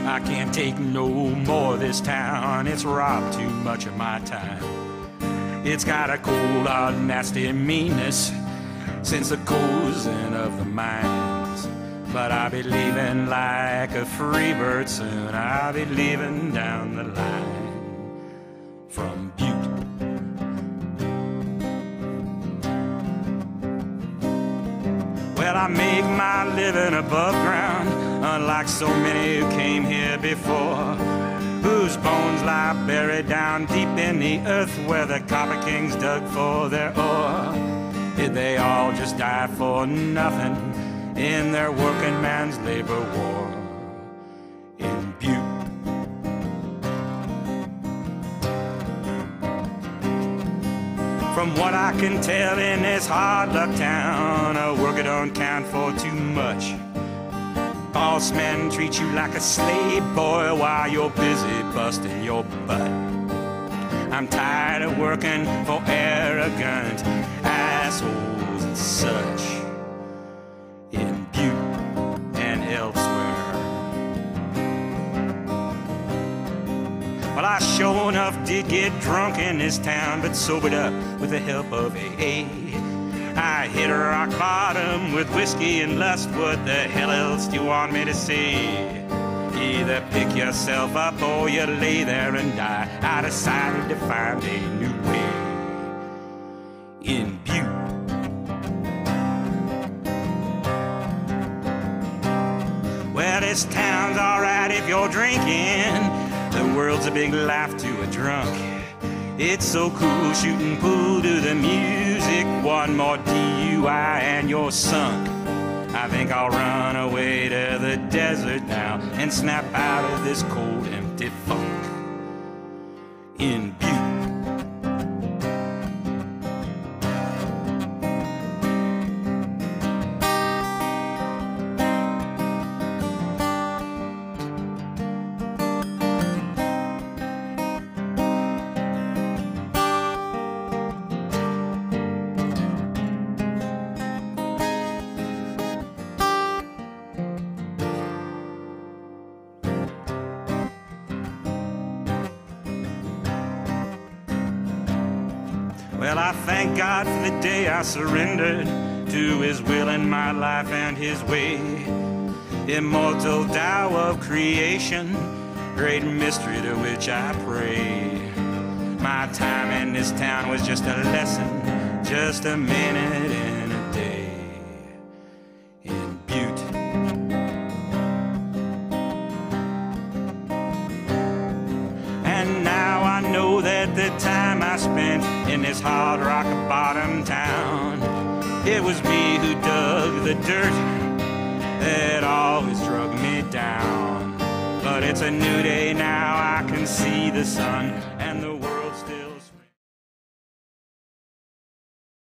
I can't take no more of this town. It's robbed too much of my time. It's got a cold, hard, nasty meanness since the closing of the mines. But I'll be leaving like a free bird soon. I'll be leaving down the line from Butte. Well, I make my living above ground, unlike so many who came here before, whose bones lie buried down deep in the earth where the copper kings dug for their ore. Did they all just die for nothing in their working man's labor war in Butte? From what I can tell in this hard luck town, a worker don't count for too much. Boss men treat you like a slave boy while you're busy busting your butt. I'm tired of working for arrogant assholes and such in Butte and elsewhere. Well, I sure enough did get drunk in this town, but sobered up with the help of AA. I hit a rock bottom with whiskey and lust. What the hell else do you want me to say? Either pick yourself up or you lay there and die. I decided to find a new way in Butte. Well, this town's alright if you're drinking. The world's a big laugh to a drunk. It's so cool shooting pool to the music. One more DUI and you're sunk. I think I'll run away to the desert now and snap out of this cold, empty funk in Butte. Well, I thank God for the day I surrendered to His will in my life and His way. Immortal Tao of creation, great mystery to which I pray. My time in this town was just a lesson, just a minute in a day in Butte. And now I know that the time I spent in this hard rock bottom town, it was me who dug the dirt that always drug me down. But it's a new day now, I can see the sun